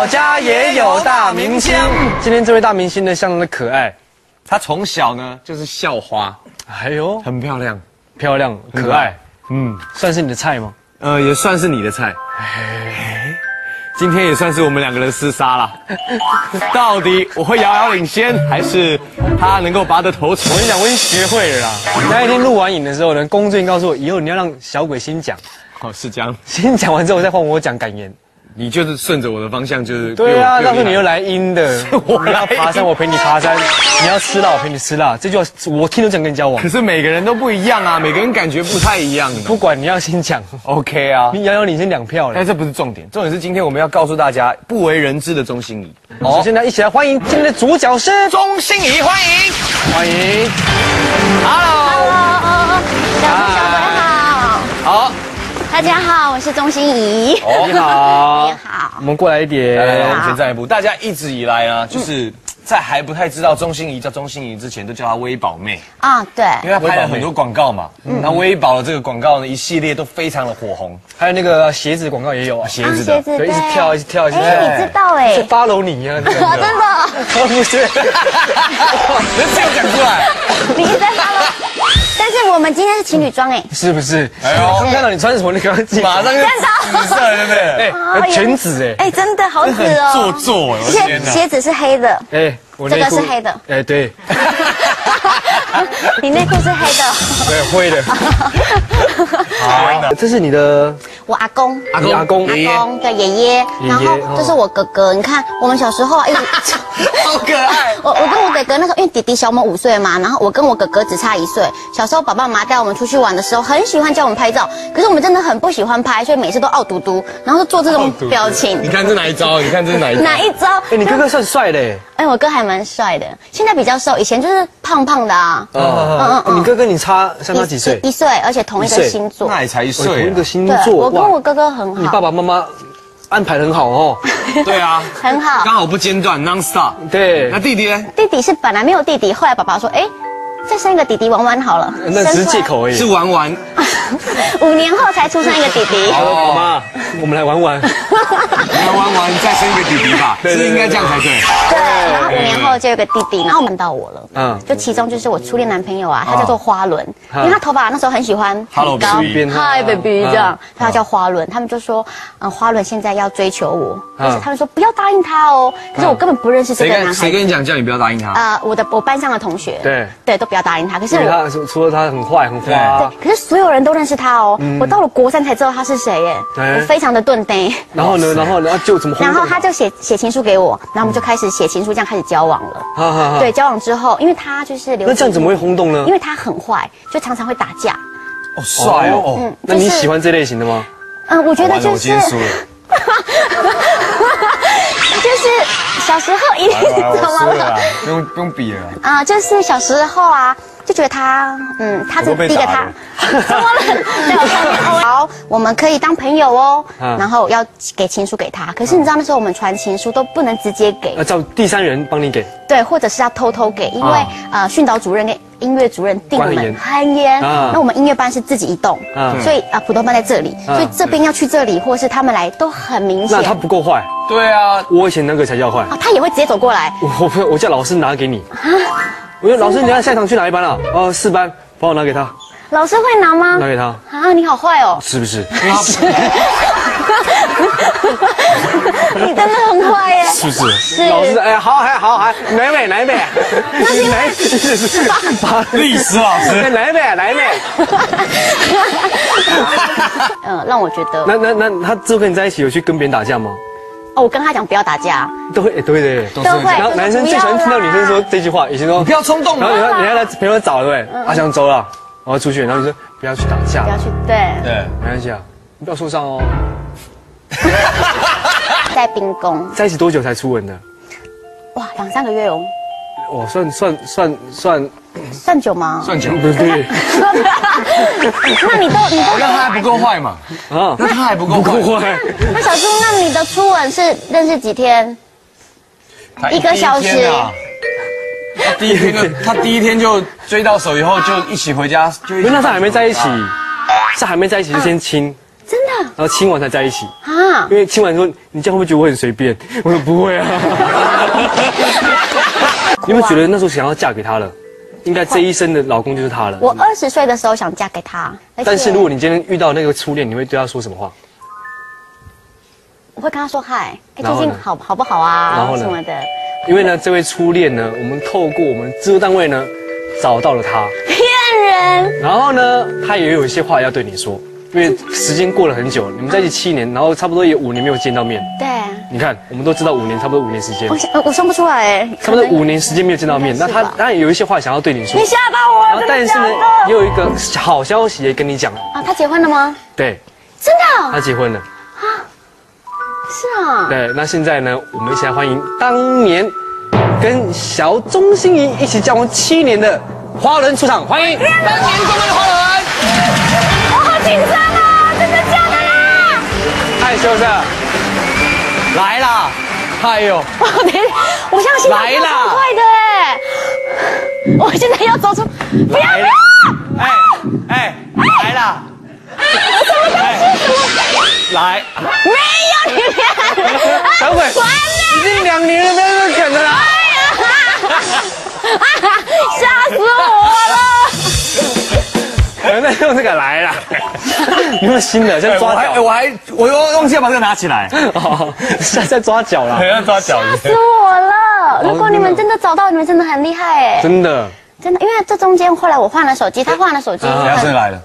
我家也有大明星。今天这位大明星呢，相当的可爱。他从小呢就是校花，哎呦，很漂亮，漂亮可爱，算是你的菜吗？也算是你的菜。今天也算是我们两个人厮杀了，到底我会遥遥领先，还是他能够拔得头筹？我跟你讲，我已经学会了啦。那一天录完影的时候呢，工作人员告诉我，以后你要让小鬼先讲。哦，是这样。先讲完之后再换我讲感言。你就是顺着我的方向，就是对啊。到时候你又来阴的，我要爬山，我陪你爬山；你要吃辣，我陪你吃辣。这句话我听都想跟你交往。可是每个人都不一样啊，每个人感觉不太一样的。不管你要先讲 ，OK 啊。你遥遥领先2票了。但这不是重点，重点是今天我们要告诉大家不为人知的钟欣怡。首先呢，一起来欢迎今天的主角是钟欣怡，欢迎，欢迎。Hello， 小鬼好。好。大家好，我是钟欣怡。你好，你好。我们过来一点，来，我们前站一步。大家一直以来啊，就是在还不太知道钟欣怡叫钟欣怡之前，都叫她微宝妹啊。对，因为她拍了很多广告嘛。那微宝的这个广告呢，一系列都非常的火红。还有那个鞋子广告也有啊，鞋子的，对，一直跳，一直跳，一直跳。哎，你知道哎？是 follow 你呀，真的。不是，能这样讲出来？你一直在 follow。但是我们今天是情侣装哎，是不是？哎呦，看到你穿什么，你刚刚马上就紫色，对不对？哎，全紫哎，哎，真的好紫哦，做作，我的天哪！鞋子是黑的，哎，这个是黑的，哎，对，你内裤是黑的，对，灰的。好，这是你的，我阿公，阿公，对，爷爷，然后这是我哥哥，你看我们小时候啊，一直好可爱。我跟我哥哥那时候，因为弟弟小我们5岁嘛，然后我跟我哥哥只差1岁。小时候爸爸妈妈带我们出去玩的时候，很喜欢叫我们拍照，可是我们真的很不喜欢拍，所以每次都傲嘟嘟，然后就做这种表情。你看这哪一招？你看这是哪一招？哪一招？哎，你哥哥算帅的哎，我哥还蛮帅的，现在比较瘦，以前就是胖胖的啊。你哥跟你差相差几岁？1岁，而且同一个星座。那也才1岁，同一个星座。我跟我哥哥很好。你爸爸妈妈安排得很好哦。对啊，很好，刚好不间断 ，non stop。对，那弟弟呢？弟弟是本来没有弟弟，后来爸爸说，哎，再生一个弟弟玩玩好了。那只是借口而已。是玩玩。5年后才出生一个弟弟。好妈，我们来玩玩。来玩玩，再生一个弟弟吧，是应该这样才对。对，然后5年后就有个弟弟，然后看到我了。就其中就是我初恋男朋友啊，他叫做花轮，因为他头发那时候很喜欢很高 ，Hi baby 这样，他叫花轮。他们就说，花轮现在要追求我，但是他们说不要答应他哦。可是我根本不认识这个男孩。谁跟你讲叫你不要答应他？我班上的同学。对，都不要答应他。可是他除了他很坏很花，对，可是所有人都认识他哦。我到了国3才知道他是谁耶，我非常的钝呆。然后呢，然后就怎么？然后他就写情书给我，然后我们就开始写情书，这样开始交往了。对，交往之后，因为他就是那这样怎么会轰动呢？因为他很坏，就常常会打架。哦，帅哦。那你喜欢这类型的吗？我觉得就是。就是小时候一定怎么了？不用比了。就是小时候啊，就觉得他，他是第一个他，怎么了？在我上面好，我们可以当朋友哦。然后要给情书给他，可是你知道那时候我们传情书都不能直接给，要叫第3人帮你给。对，或者是要偷偷给，因为训导主任跟音乐主任定我们很严。那我们音乐班是自己一栋，所以普通班在这里，所以这边要去这里，或是他们来都很明显。那他不够坏。对啊，我以前那个才叫坏。他也会直接走过来。我叫老师拿给你。我说老师，你要下一堂去哪一班啊？4班，帮我拿给他。老师会拿吗？拿给他。你好坏哦。是不是？你真的很坏耶。是不是？是。老师，哎，好，哪一位？那是哪一？历史老师。哪一位？让我觉得。那他之后跟你在一起有去跟别人打架吗？我跟他讲不要打架，都会的。然后男生最喜欢听到女生说这句话，以前说不要冲动，然后你还来朋友找，对不对？阿翔走了，我要出去，然后你说不要去打架，不要去，对，没关系啊，你不要受伤哦。在冰宫在一起多久才初吻的？哇，2、3个月哦。哇，算久吗？算久，对。那你都那他还不够坏嘛？那他还不够坏。那小猪，那你的初吻是认识几天？1个小时。他第一天就追到手以后就一起回家，那他还没在一起，是还没在一起就先亲。真的？然后亲完才在一起。 啊， 因为听完说你这样会不会觉得我很随便？我说不会啊。你有没有觉得那时候想要嫁给他了？应该这一生的老公就是他了。 我20岁的时候想嫁给他， 但是如果你今天遇到那个初恋，你会对他说什么话？ 我会跟他说嗨，最近好不好啊？然后什么的。 因为呢，这位初恋呢，我们透过我们制作单位呢，找到了他。 骗人。 然后呢，他也有一些话要对你说，因为时间过了很久，你们在一起7年，然后差不多也5年没有见到面。 对。 你看，我们都知道5年，差不多5年时间。 我算不出来哎。 差不多5年时间没有见到面，那他当然有一些话想要对你说。 你吓到我了。然后但是呢，也有一个好消息也跟你讲啊，他结婚了吗？ 对。 真的？ 他结婚了。 啊。是啊。 对，那现在呢，我们一起来欢迎当年跟小钟欣怡一起交往7年的花轮出场，欢迎当年中的花轮。 我好紧张啊！真的假的啦？ 害羞是？来啦！哎呦， 我相信来啦！快的哎！我现在要走出，不要！ 哎，来啦！来， 没有你骗！ 等会，已经2年了，不要再啃了啦！ 吓死我了！ 那用这个来啦！有没有新的？像抓脚， 我又忘记要把这个拿起来。 哦，在抓脚啦！ 要抓脚！ 吓死我了！如果你们真的找到，你们真的很厉害哎！ 真的， 真的，因为这中间后来我换了手机，他换了手机， 他真的来了。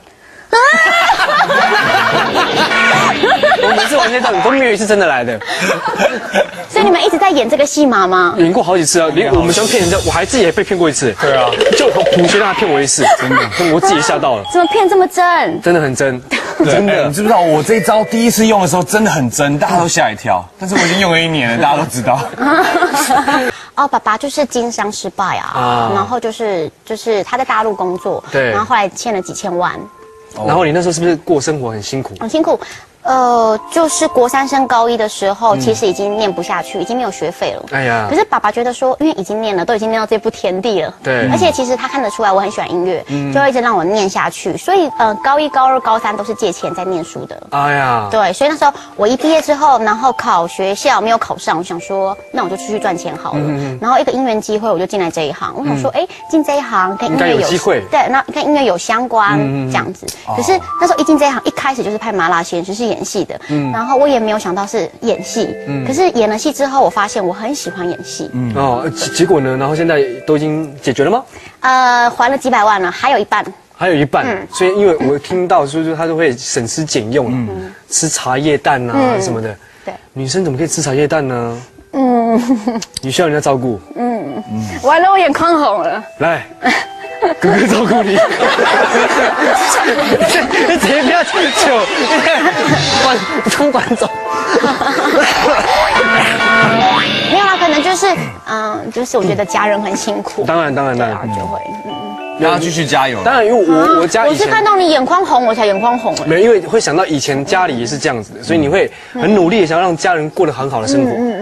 我每次玩这段都没有一次真的来的， 所以你们一直在演这个戏码吗？ 演过好几次啊，连我们喜欢骗人家，我还自己也被骗过一次。 对啊， 就普学让他骗我一次，真的，我自己也吓到了。 怎么骗这么真？ 真的很真， 真的。你知不知道我这一招第一次用的时候真的很真，大家都吓一跳。但是我已经用了1年了，大家都知道。 哦，爸爸就是经商失败啊，然后就是他在大陆工作， 对， 然后后来欠了几千万。 然后你那时候是不是过生活很辛苦？ 很辛苦，就是国3升高1的时候，其实已经念不下去，已经没有学费了。哎呀！可是爸爸觉得说，因为已经念了，都已经念到这步田地了。对。而且其实他看得出来我很喜欢音乐，就会一直让我念下去。所以高1、高2、高3都是借钱在念书的。哎呀！对，所以那时候我一毕业之后，然后考学校没有考上，我想说，那我就出去赚钱好了。然后一个因缘机会，我就进来这一行。我想说，哎，进这一行跟音乐有机会，对，那跟音乐有相关这样子。可是那时候一进这一行，一开始就是拍麻辣鲜师是演戏的，然后我也没有想到是演戏，可是演了戏之后，我发现我很喜欢演戏。 结果呢？然后现在都已经解决了吗？ 还了几百万了，还有一半。 还有一半，所以因为我听到说他都会省吃俭用，吃茶叶蛋啊什么的。对，女生怎么可以吃茶叶蛋呢？你需要人家照顾。 完了，我眼眶红了。 来。哥哥照顾你，你直接不要求，冲管走。 没有啦，可能就是就是我觉得家人很辛苦。 当然， 就会让他继续加油。 当然，因为我家以前我是看到你眼眶红，我才眼眶红。 没有，因为会想到以前家里也是这样子的，所以你会很努力的想要让家人过得很好的生活。